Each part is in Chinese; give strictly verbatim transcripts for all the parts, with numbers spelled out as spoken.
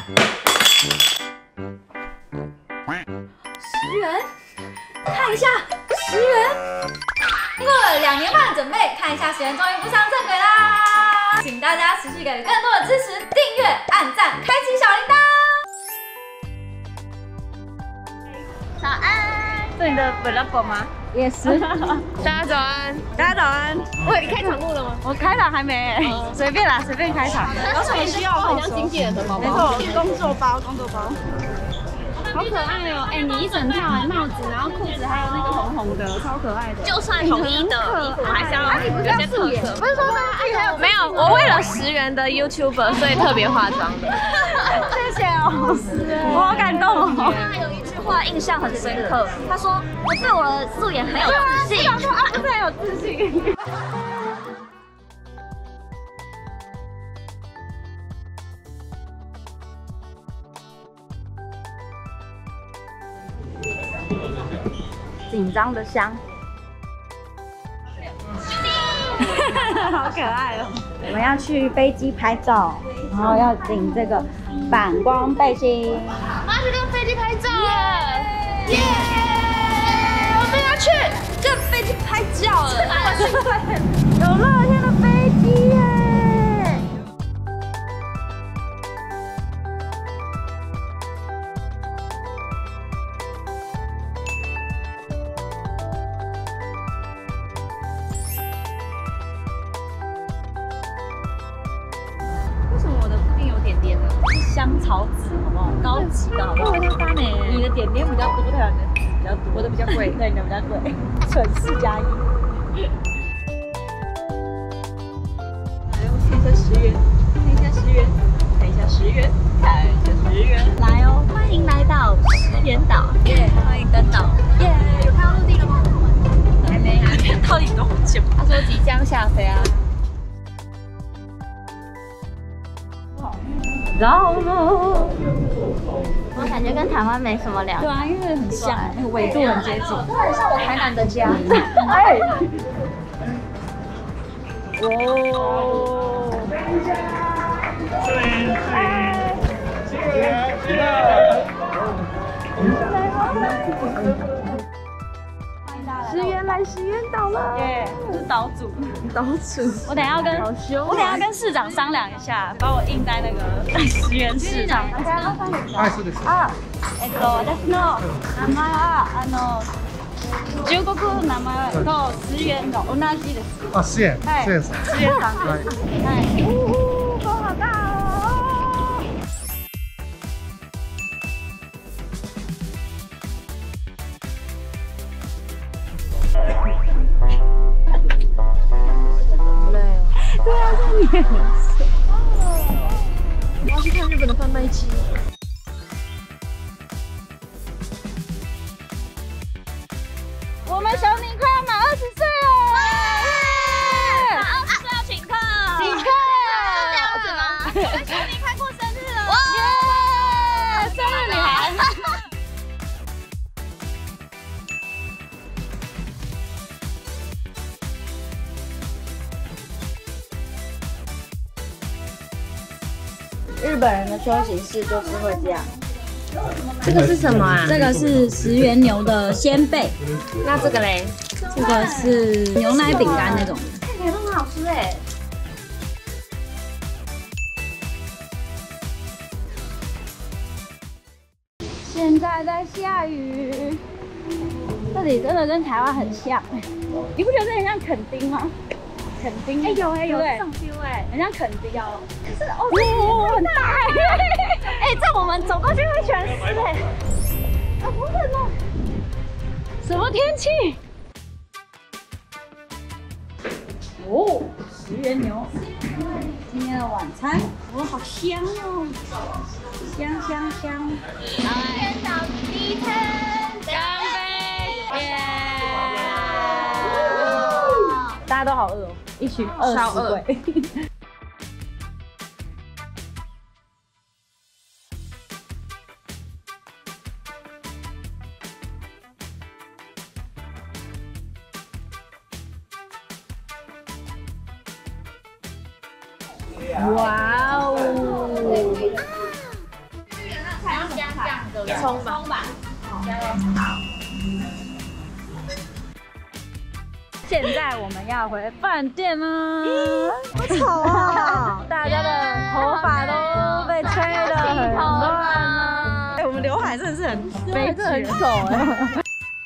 十元，看一下十元。经过了两年半的准备，看一下十元终于步上正轨啦！请大家持续给予更多的支持，订阅、按赞、开启小铃铛。早安， 是你的 vlog 吗？ 也是。 大家早安， 大家早安。 喂，你开场录了吗？ 我开场还没，随便啦，随便开场。 有什么需要？好像经纪人的包包。 没错，工作包，工作包。 好可爱哦！哎，你一整套哎，帽子，然后裤子还有那个红红的，超可爱的。就算统一的衣服，还是要有些特色。不是说那个没有，我为了十元的 YouTuber， 所以特别化妆的。 谢谢哦，我好感动哦。 他有一句话印象很深刻，他说：“我对我的素颜很有自信。” 说啊，对，有自信。紧张的香，好可爱哦！我们要去飞机拍照，然后要领这个反光背心。 我要去跟飞机拍照了，耶！我们要去跟飞机拍照了， 有乐天的飞机耶！香草籽，好不好？高级的，好不好？你的点点比较多，它的籽比较多，我的比较贵，对，你的比较贵，纯四加一。来，我看一下十元，看一下十元，看一下十元，看一下十元。来哦， 欢迎来到十元岛， 耶！欢迎登岛，耶！ 有看到陆地了吗？ 还没，还没，到底多久？ 他说即将下飞啊。 然后呢？ 我感觉跟台湾没什么两样。 对啊，因为很像，那个纬度很接近。 这很像我台南的家。 哎。哦。十元来十元岛了，耶！我是岛主，岛主。我等下要跟，我等下跟市長商量一下，把我印在那个十元市場。 はい、そうです。 あ、えっと私の名前はあの中国名前と十元の同じです。 あ、十円。 はい。 十円さん。 十元さん。はい。はい。呜呼，好大哦！对啊，这里很水。 我要去看日本的贩卖机。 我们小宁快要满二十岁了， 满二十岁要请客， 请客， 是这样子吗？我跟小宁快过生日了， 哇！生日女孩。日本人的休息室就是会这样。 这个是什么啊？ 这个是十元牛的鲜贝， 那这个嘞？ 这个是牛奶饼干那种。 看起来都很好吃哎。 现在在下雨，这里真的跟台湾很像，你不觉得这很像垦丁吗？垦丁，哎有哎有这种 feel 哎，很像垦丁哦。可是哦，很大哎，哎，这我们走过去会全湿哎，啊好冷哦！什么天气？哦，十元牛，今天的晚餐，哦，好香哦，香香香。 十元岛第一餐，干杯！耶！ 大家都好饿哦，一群饿死鬼。哇哦！ 对不对？ 葱吧， 葱吧，加油！好。现在我们要回饭店了， 好吵啊！ 大家的头发都被吹得很乱啊！ 哎，我们刘海真的是很悲剧，很丑哎。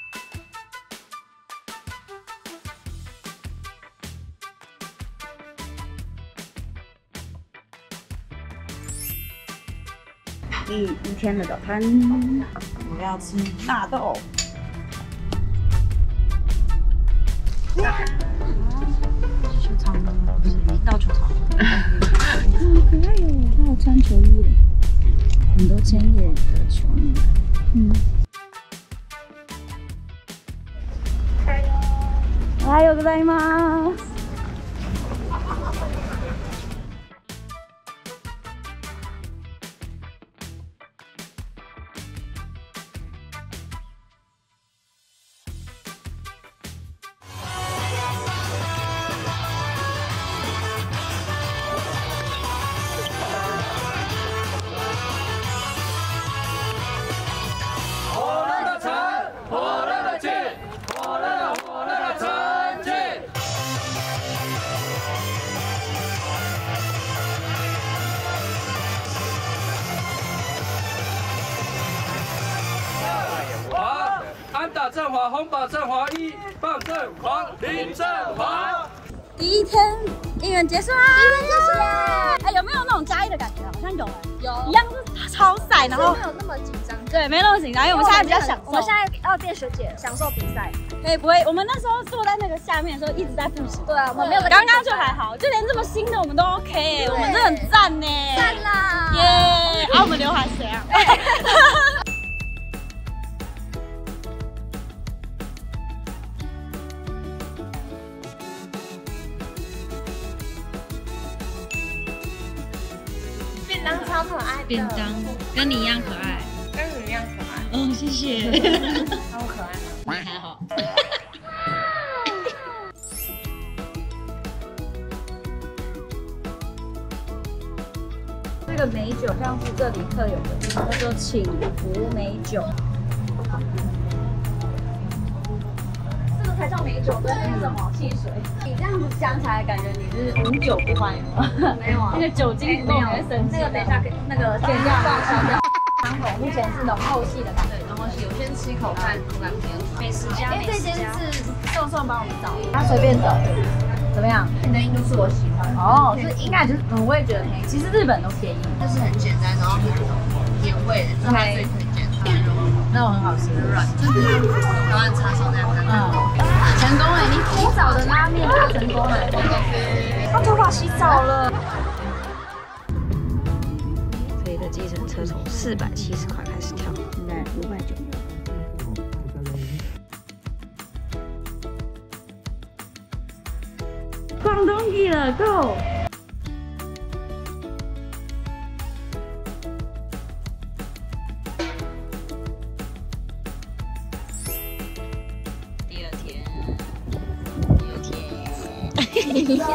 第一天的早餐， 我要吃纳豆。球场呢？不是，已经到球场了。好可爱哟！ 他有穿球衣，很多千叶的球迷。嗯。おはようございます。 打振华，红宝振华一，棒振华，林振华。 第一天应援结束啦！应援结束啦！哎，有没有那种嘉义的感觉？好像有哎，有，一样是超晒，然后没有那么紧张。 对，没那么紧张，因为我们现在比较享受。 我们现在要变学姐，享受比赛。 可以不会？我们那时候坐在那个下面的时候一直在复习。 对啊，我们没有。 刚刚就还好，就连这么新的我们都 OK， 我们真的很赞呢！ 赞啦！ 耶！啊，我们刘海是怎样？ 便当超可爱的， 便当跟你一样可爱， 跟你一样可爱。 哦，谢谢。 超可爱吗？ 你还好。这个美酒像是这里特有的，叫做请福美酒。这个才叫美酒，跟那个什么汽水。你这样子讲起来，感觉你是无酒不欢，有吗？没有啊，那个酒精不够，你会生气。那个等一下，那个剪掉，剪掉。汤头目前是浓厚系的吧？对，浓厚系。我先吃一口看口感怎样。美食家，因为这间是宋宋帮我们找的，他随便找。怎么样？便当印度是我喜欢哦，是应该就是嗯，我也觉得便宜。其实日本都便宜， 但是很简单，然后很有原味的，是他最推荐的牛肉， 那种很好吃， 软，就是台湾叉烧那样的。 嗯，成功哎！你洗澡的拉面打成功了，他头发洗澡了。 这里的计程车从四百七十块开始跳， 现在五百九。逛东西了 ，Go！ 第二天，第二天。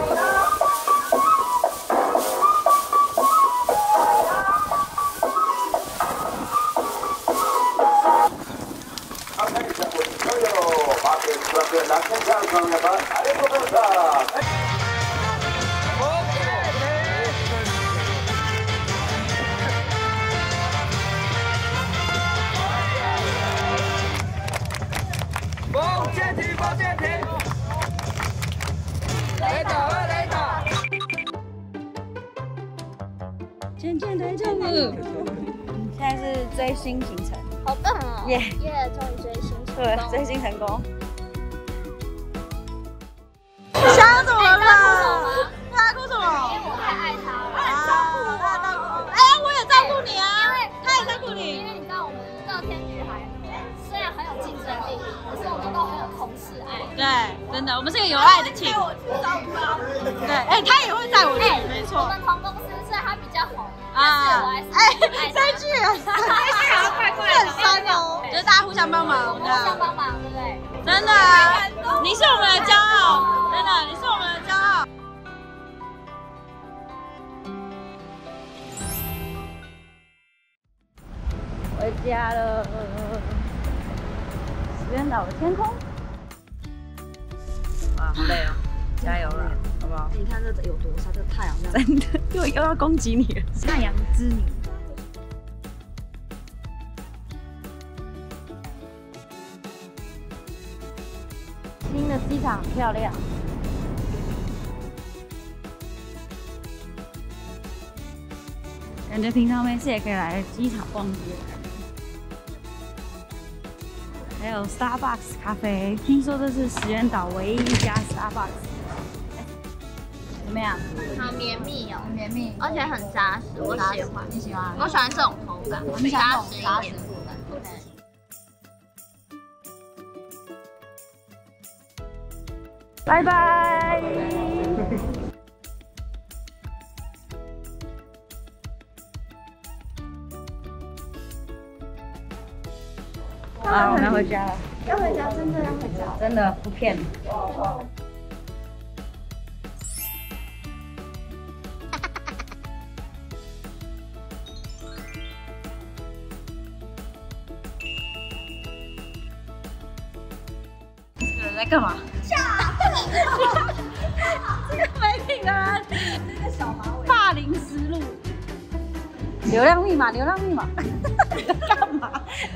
报舰艇，报舰艇，雷达，雷达。 渐渐来这了，现在是追星行程， 好棒哦！ 耶耶，终于追星成功。 对，追星成功。想怎么了？他哭什么？ 因为我太爱他了。 他照顾我，他照顾我。哎，我也照顾你啊，因为他也照顾你。 因为你知道我们乐天女孩虽然很有竞争力，可是我们都很有同事爱。 对，真的，我们是个有爱的 team。对，哎，他也会带我去，没错。 我们同公司，虽然他比较红， 啊，哎，这句啊， 怪怪很酸哦，就是大家互相帮忙， 互相帮忙，对不对？ 真的，你是我们的骄傲，真的，你是我们的骄傲。回回家了。石原岛的天空。 哇，好累哦，加油了，好不好？ 你看这有多晒，这太阳这样。 真的，又又要攻击你了， 太阳之女。新的机场很漂亮。 感觉平常没事也可以来机场逛街。还有 Starbucks 咖啡，听说这是石原岛唯一一家 Starbucks。怎么样？ 好绵密哦， 很绵密， 而且很扎实，我喜欢。 你喜欢？ 我喜欢这种口感， 你喜欢扎实一这种扎实点。 口感。拜拜。啊，我们要回家了。 要回家，真的要回家。 真的不骗你。这个人在干嘛？这个没品的人，这个小马尾，霸凌思路。流量密码，流量密码，你在干嘛？